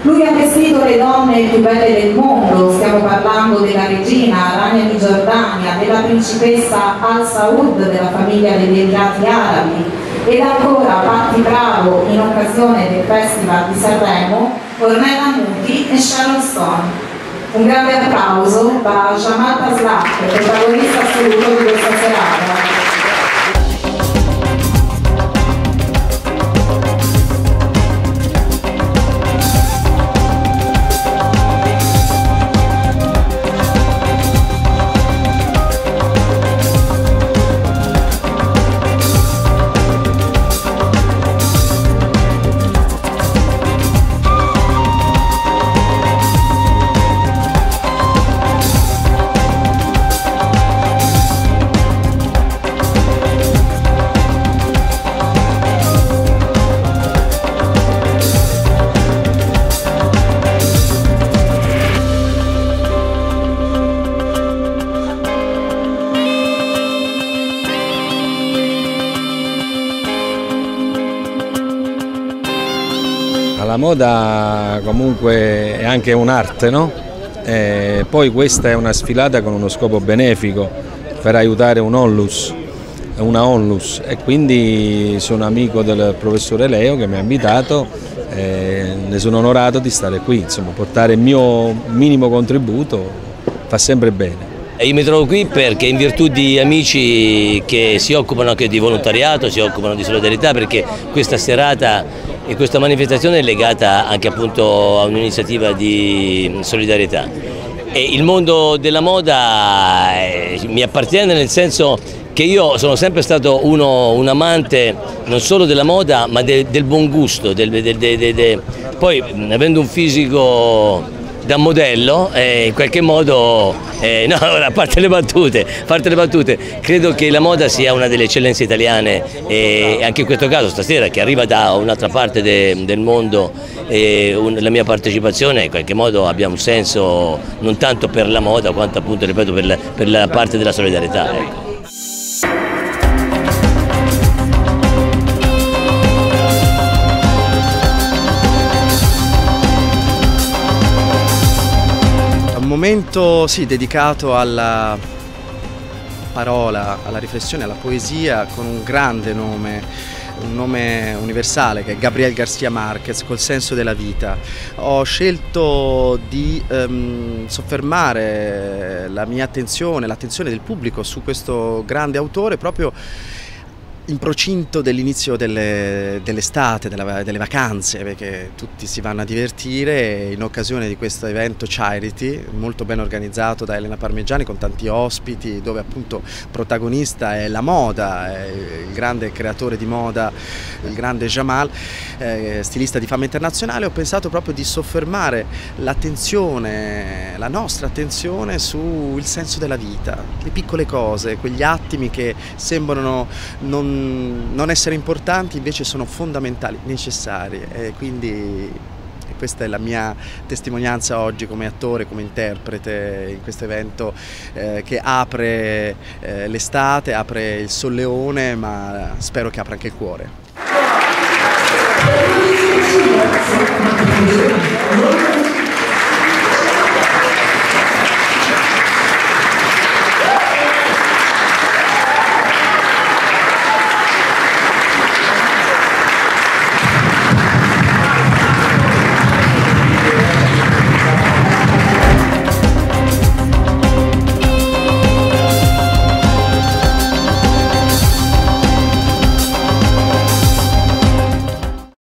Lui ha vestito le donne più belle del mondo, stiamo parlando della regina Rania di Giordania, della principessa Al Saud della famiglia degli Emirati Arabi, ed ancora Patti Bravo in occasione del Festival di Sanremo, Ornella Muti e Sharon Stone. Un grande applauso da Jamal Taslak, protagonista assoluto di questa serata. La moda comunque è anche un'arte, no? Poi questa è una sfilata con uno scopo benefico per aiutare una onlus, e quindi sono amico del professore Leo che mi ha invitato, ne sono onorato di stare qui, insomma, portare il mio minimo contributo fa sempre bene. Io mi trovo qui perché in virtù di amici che si occupano anche di volontariato, si occupano di solidarietà, perché questa serata e questa manifestazione è legata anche appunto a un'iniziativa di solidarietà. E il mondo della moda mi appartiene, nel senso che io sono sempre stato un amante non solo della moda ma del buon gusto, poi avendo un fisico da modello, in qualche modo, no, a parte le battute, credo che la moda sia una delle eccellenze italiane, e anche in questo caso stasera, che arriva da un'altra parte del mondo, la mia partecipazione in qualche modo abbia un senso non tanto per la moda quanto appunto, ripeto, per la parte della solidarietà. Ecco. Un momento sì, dedicato alla parola, alla riflessione, alla poesia, con un grande nome, un nome universale che è Gabriel García Márquez, col senso della vita. Ho scelto di soffermare la mia attenzione, l'attenzione del pubblico su questo grande autore proprio in procinto dell'inizio dell'estate, delle vacanze, perché tutti si vanno a divertire in occasione di questo evento charity molto ben organizzato da Elena Parmigiani, con tanti ospiti, dove appunto protagonista è la moda, è il grande creatore di moda, il grande Jamal, stilista di fama internazionale. Ho pensato proprio di soffermare l'attenzione, la nostra attenzione sul senso della vita, le piccole cose, quegli attimi che sembrano non essere importanti, invece sono fondamentali, necessari, e quindi questa è la mia testimonianza oggi come attore, come interprete in questo evento che apre l'estate, apre il solleone, ma spero che apra anche il cuore.